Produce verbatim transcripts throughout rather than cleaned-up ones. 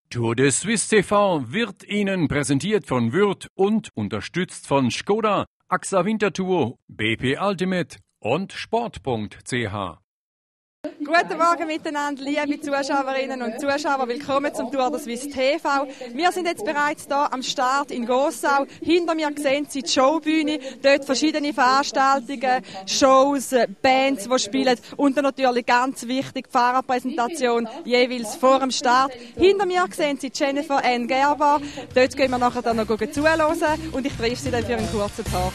Tour de Suisse T V wird Ihnen präsentiert von Würth und unterstützt von Skoda, A X A Winterthur, B P Ultimate und Sport punkt c h. Guten Morgen miteinander, liebe Zuschauerinnen und Zuschauer. Willkommen zum Tour de Suisse T V. Wir sind jetzt bereits hier am Start in Gossau. Hinter mir sehen Sie die Showbühne. Dort verschiedene Veranstaltungen, Shows, Bands, die spielen. Und dann natürlich ganz wichtig die Fahrerpräsentation jeweils vor dem Start. Hinter mir sehen Sie Jennifer Ann Gerber. Dort gehen wir nachher dann noch zuhören und ich treffe Sie dann für einen kurzen Talk.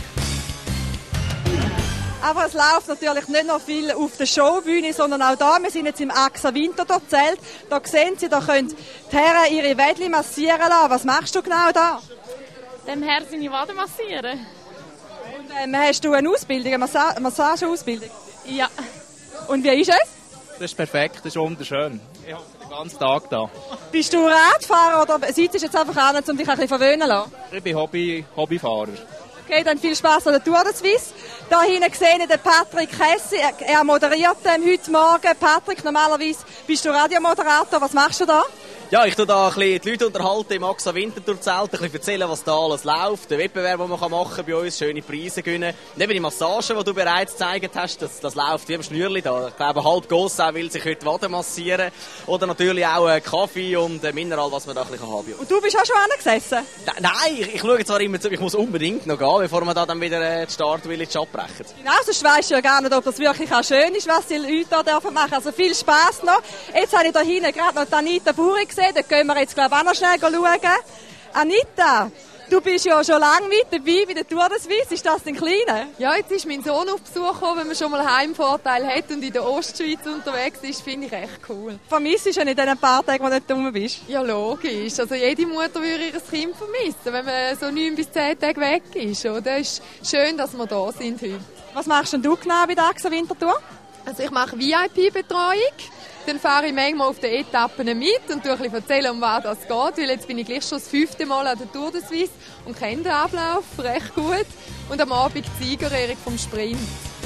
Aber es läuft natürlich nicht noch viel auf der Showbühne, sondern auch da. Wir sind jetzt im A X A Winterthur-Zelt. Da sehen Sie, da können die Herren ihre Wädchen massieren lassen. Was machst du genau da? Dem Herr seine Waden massieren. Und ähm, hast du eine Ausbildung, eine Massa- Massageausbildung? Ja. Und wie ist es? Das ist perfekt, das ist wunderschön. Ich hoffe den ganzen Tag da. Bist du Radfahrer oder sitzt du jetzt einfach an, um dich ein bisschen verwöhnen zu lassen? Ich bin Hobby, Hobbyfahrer. Okay, dann viel Spaß an der Tour de Suisse. Da hinten sehen wir den Patrick Hessi. Er, er moderiert ähm, heute Morgen. Patrick, normalerweise bist du Radiomoderator. Was machst du da? Ja, ich tue da ein bisschen die Leute unterhalten im A X A Winterthur-Zelt, ein bisschen erzählen, was da alles läuft, den Wettbewerb, den man machen kann bei uns, schöne Preise gewinnen. Neben die Massagen, die du bereits gezeigt hast, das, das läuft wie am Schnürli da. Ich glaube, halb Gossau will sich heute Waden massieren. Oder natürlich auch äh, Kaffee und äh, Mineral, was man da ein bisschen haben kann. Und du bist auch schon angesessen? Ne- Nein, ich, ich schaue zwar immer zu, ich muss unbedingt noch gehen, bevor wir da dann wieder äh, die Start-Village abbrechen. Genau, sonst weisst du ja gar nicht, ob das wirklich auch schön ist, was die Leute da dürfen machen. Also viel Spass noch. Jetzt habe ich da hinten gerade noch Anita Buri gesehen. Dort gehen wir jetzt, glaube ich, auch noch schnell schauen. Anita, du bist ja schon lange mit dabei bei der Tour de Suisse. Ist das denn kleine? Ja, jetzt ist mein Sohn auf Besuch gekommen, wenn man schon mal einen Heimvorteil hat und in der Ostschweiz unterwegs ist, finde ich echt cool. Vermisst du schon in diesen paar Tagen, wo du nicht rum bist? Ja, logisch. Also jede Mutter würde ihr Kind vermissen, wenn man so neun bis zehn Tage weg ist. Oder? Es ist schön, dass wir da sind heute. Was machst denn du genau bei der A X A Winterthur? Also ich mache V I P-Betreuung. Dann fahre ich manchmal auf den Etappen mit und tue ein bisschen erzählen, um was das geht. Weil jetzt bin ich gleich schon das fünfte Mal an der Tour de Suisse und kenne den Ablauf recht gut. Und am Abend die Siegerehrung vom Sprint.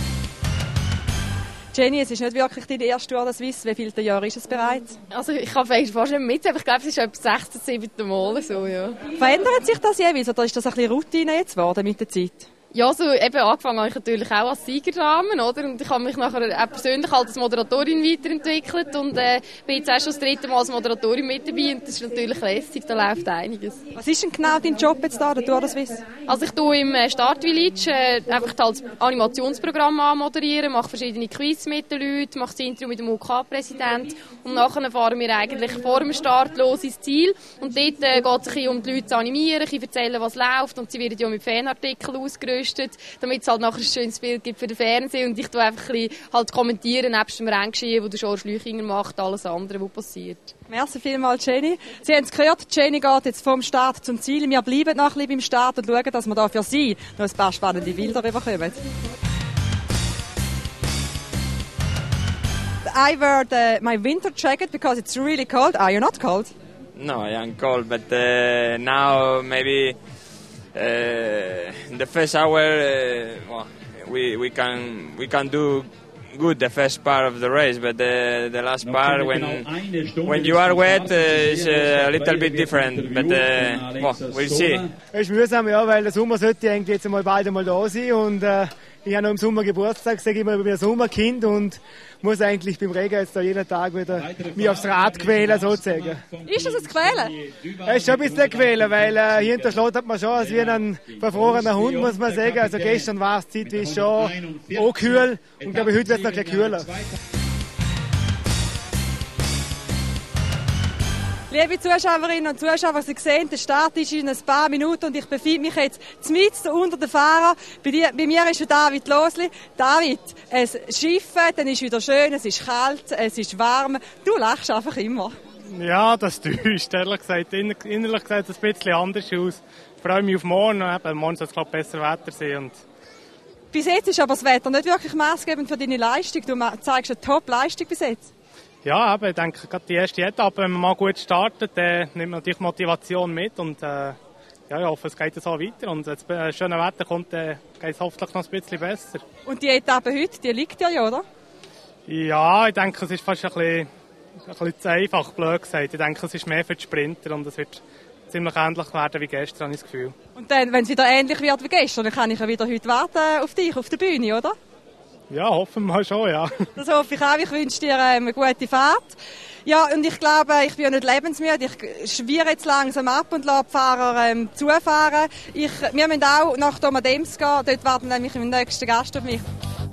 Jenny, es ist nicht wirklich deine erste Tour de Suisse. Wie viele Jahre ist es bereits? Also ich kann vielleicht fast nicht mit, aber ich glaube, es ist etwa sechzehn, siebzehn Mal so, ja. Verändert sich das jeweils oder ist das ein bisschen Routine jetzt geworden mit der Zeit? Ja, so eben angefangen habe ich natürlich auch als Siegerrahmen, oder? Und ich habe mich nachher auch persönlich als Moderatorin weiterentwickelt und äh, bin jetzt auch schon das dritte Mal als Moderatorin mit dabei und das ist natürlich lässig, da läuft einiges. Was ist denn genau dein Job jetzt da, der Tour de Suisse? Also ich tue im äh, Start-Village äh, einfach als Animationsprogramm anmoderieren, mache verschiedene Quiz mit den Leuten, mache das Interview mit dem U K-Präsident und nachher fahren wir eigentlich vor dem Start los ins Ziel und dort äh, geht es ein bisschen um die Leute zu animieren, ein bisschen erzählen, was läuft und sie werden ja mit Fanartikeln ausgerüstet, damit es halt nachher ein schönes Bild gibt für den Fernsehen und ich tue einfach ein bisschen halt kommentieren, nebst dem Renngeschehen, wo der George Leuchinger macht, alles andere, was passiert. Merci vielmals, Jenny. Sie haben es gehört, Jenny geht jetzt vom Start zum Ziel. Wir bleiben noch ein bisschen beim Start und schauen, dass wir da für Sie noch ein paar spannende Bilder bekommen. I wear the, my winter jacket because it's really cold. Are you not cold? No, I am cold, but uh, now maybe uh, in the first hour uh, well, we we can we can do good the first part of the race, but the the last part when when you are wet uh, is uh, a little bit different. But uh, well, we'll see. Es ist mühsam, ja, weil der Sommer sollte irgendwie jetzt mal bald einmal da sein und äh, ich habe noch im Sommer Geburtstag, sage ich immer, ich bin ein Sommerkind und muss eigentlich beim Regen jetzt da jeden Tag wieder mich aufs Rad quälen, sozusagen. Ist das ein Quälen? Es ist schon ein bisschen ein Quälen, weil äh, hier in der Stadt hat man schon als wie ein verfrorener Hund, muss man sagen. Also gestern war es zeitweise schon auch kühl und glaube ich, heute wird es noch ein bisschen kühler. Liebe Zuschauerinnen und Zuschauer, Sie sehen, der Start ist in ein paar Minuten und ich befinde mich jetzt mitten unter den Fahrern. Bei, dir, bei mir ist David Losli. David, es Schiffen, dann ist wieder schön, es ist kalt, es ist warm. Du lachst einfach immer. Ja, das täuscht. Ehrlich gesagt, inner, innerlich sieht es ein bisschen anders aus. Ich freue mich auf morgen. Eben, morgen soll es glaub, besser Wetter sein. Und bis jetzt ist aber das Wetter nicht wirklich maßgebend für deine Leistung. Du zeigst eine Top-Leistung bis jetzt. Ja, aber ich denke, gerade die erste Etappe, wenn man mal gut startet, dann nimmt man natürlich Motivation mit und äh, ja, ich hoffe, es geht so weiter und wenn das äh, schöne Wetter kommt, dann geht es hoffentlich noch ein bisschen besser. Und die Etappe heute, die liegt ja, oder? Ja, ich denke, es ist fast ein bisschen ein bisschen zu einfach, blöd gesagt. Ich denke, es ist mehr für die Sprinter und es wird ziemlich ähnlich werden wie gestern, habe ich das Gefühl. Und dann, wenn es wieder ähnlich wird wie gestern, dann kann ich ja wieder heute warten auf dich, auf der Bühne, oder? Ja, hoffen wir mal schon, ja. Das hoffe ich auch. Ich wünsche dir eine gute Fahrt. Ja, und ich glaube, ich bin ja nicht lebensmüde. Ich schwirre jetzt langsam ab und lasse die Fahrer ähm, zufahren. Ich, wir müssen auch nach Domadems gehen. Dort warten nämlich mein nächster Gast auf mich.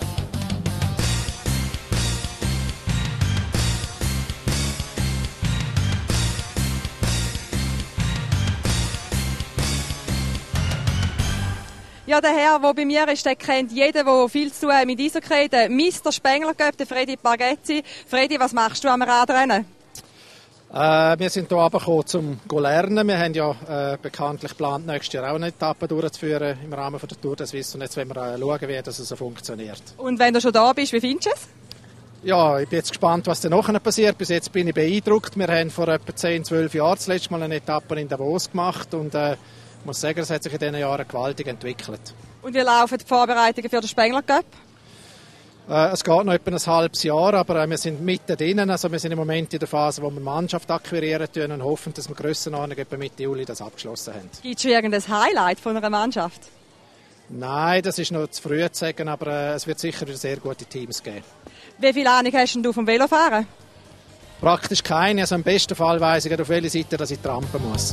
Ja, der Herr, der bei mir ist, der kennt jeden, der viel zu tun hat mit Eishockey, der Mister Spengler, der Fredi Pargezzi. Fredi, was machst du am Radrennen? Äh, wir sind hier runtergekommen, um zu lernen. Wir haben ja äh, bekanntlich geplant, nächstes Jahr auch eine Etappe durchzuführen im Rahmen von der Tour de Suisse. Und jetzt wollen wir äh, schauen, wie das so funktioniert. Und wenn du schon da bist, wie findest du es? Ja, ich bin jetzt gespannt, was dann nachher passiert. Bis jetzt bin ich beeindruckt. Wir haben vor etwa zehn, zwölf Jahren das letzte Mal eine Etappe in Davos gemacht. Und äh, ich muss sagen, es hat sich in diesen Jahren gewaltig entwickelt. Und wie laufen die Vorbereitungen für den Spengler Cup? Äh, es geht noch etwa ein halbes Jahr, aber äh, wir sind mitten drin. Also wir sind im Moment in der Phase, wo wir Mannschaft akquirieren tun und hoffen, dass wir Grössenordnung etwa Mitte Juli das abgeschlossen haben. Gibt es irgendein Highlight von einer Mannschaft? Nein, das ist noch zu früh zu sagen, aber äh, es wird sicher wieder sehr gute Teams geben. Wie viel Ahnung hast du vom Velofahren? Praktisch keine. Also im besten Fall weiss ich, auf welche Seite dass ich trampen muss.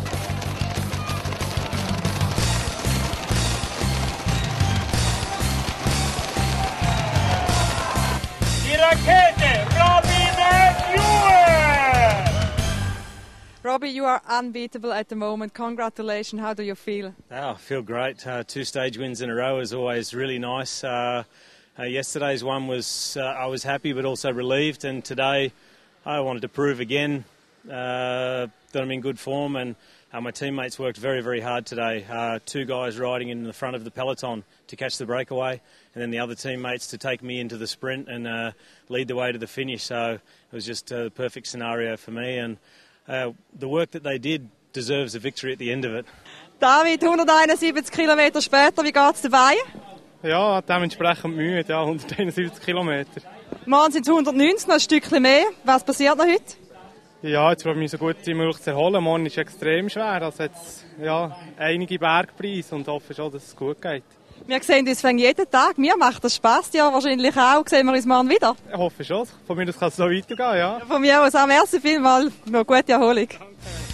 Robbie, you are unbeatable at the moment. Congratulations. How do you feel? Oh, I feel great. Uh, two stage wins in a row is always really nice. Uh, uh, yesterday's one was, uh, I was happy but also relieved, and today I wanted to prove again uh, that I'm in good form, and uh, my teammates worked very, very hard today. Uh, two guys riding in the front of the peloton to catch the breakaway, and then the other teammates to take me into the sprint and uh, lead the way to the finish. So it was just a perfect scenario for me, and Uh, the work that they did deserves a victory at the end of it. David, hunderteinundsiebzig Kilometer später, wie geht's dabei? Ja, dementsprechend müde, ja, hunderteinundsiebzig Kilometer. Morgen sind es hundertneunzig, noch ein Stückchen mehr. Was passiert noch heute? Ja, jetzt probiere ich mich so gut wie möglich zu erholen. Morgen ist extrem schwer, also jetzt ja, einige Bergpreise und hoffe schon, dass es gut geht. Wir sehen uns jeden Tag. Mir macht das Spass, ja wahrscheinlich auch. Sehen wir uns morgen wieder? Ich hoffe schon. Von mir aus kann es so weitergehen, ja. Von mir aus auch. Merci vielmals. Noch gute Erholung. Danke.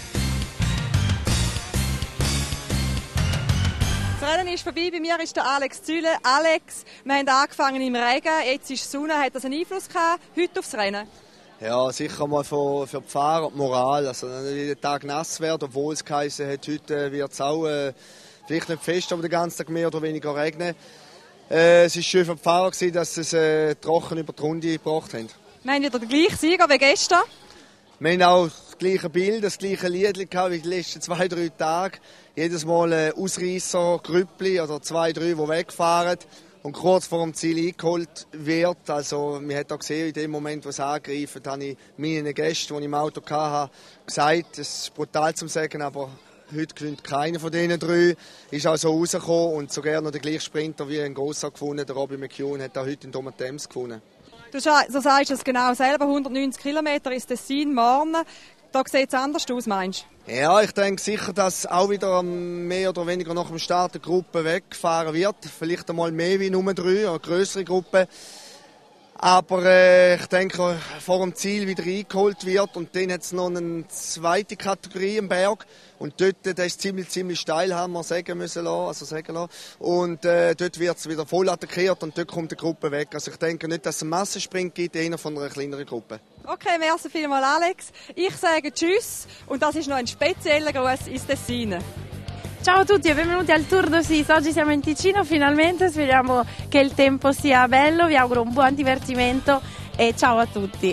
Das Rennen ist vorbei. Bei mir ist der Alex Zülle. Alex, wir haben angefangen im Regen. Jetzt ist Sonne. Hat das einen Einfluss gehabt heute aufs Rennen? Ja, sicher mal für, für die Fahrer und die Moral. Also, wenn jeden Tag nass wird, obwohl es geheißen hat, heute wird es auch äh, vielleicht nicht fest, aber den ganzen Tag mehr oder weniger regnen. Äh, es war schön für die Fahrer, dass sie es äh, trocken über die Runde gebracht haben. Wir haben wieder den gleichen Sieger wie gestern. Wir haben auch das gleiche Bild, das gleiche Lied gehabt wie die letzten zwei, drei Tage. Jedes Mal ein Ausreisser, Grüppli oder zwei, drei, die wegfahren und kurz vor dem Ziel eingeholt wird. Also, man hat auch gesehen, in dem Moment, wo es angreifen, habe ich meinen Gästen, die ich im Auto hatte, gesagt, es ist brutal zu sagen, aber heute gewinnt keiner von diesen drei. Ist also rausgekommen und sogar noch der gleiche Sprinter wie ein Grosser gewonnen. Der Robbie McEwen hat auch heute in Domatems gewonnen. Du so sagst es genau selber, hundertneunzig Kilometer ist Tessin morgen. Da sieht es anders aus, meinst du? Ja, ich denke sicher, dass auch wieder mehr oder weniger nach dem Start eine Gruppe weggefahren wird. Vielleicht einmal mehr wie nur drei, eine grössere Gruppe. Aber äh, ich denke, vor dem Ziel wieder eingeholt wird. Und dann hat es noch eine zweite Kategorie im Berg. Und dort, der ist ziemlich, ziemlich steil, haben wir sagen müssen lassen, also sagen lassen. Und äh, dort wird es wieder voll attackiert und dort kommt die Gruppe weg. Also ich denke nicht, dass es einen Massensprint gibt, eher von einer kleineren Gruppe. Okay, merci vielmals Alex. Ich sage Tschüss und das ist noch ein spezieller Gruß ins Tessin. Ciao a tutti e benvenuti al Tour de Suisse. Oggi siamo in Ticino finalmente, speriamo che il tempo sia bello, vi auguro un buon divertimento e ciao a tutti.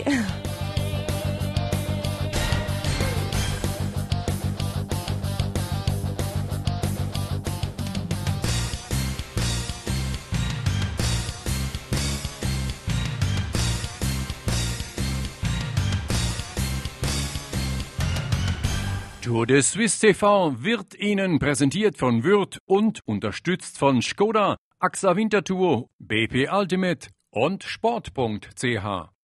Tour de Suisse T V wird Ihnen präsentiert von Würth und unterstützt von Skoda, A X A Winterthur, B P Ultimate und Sport punkt C H.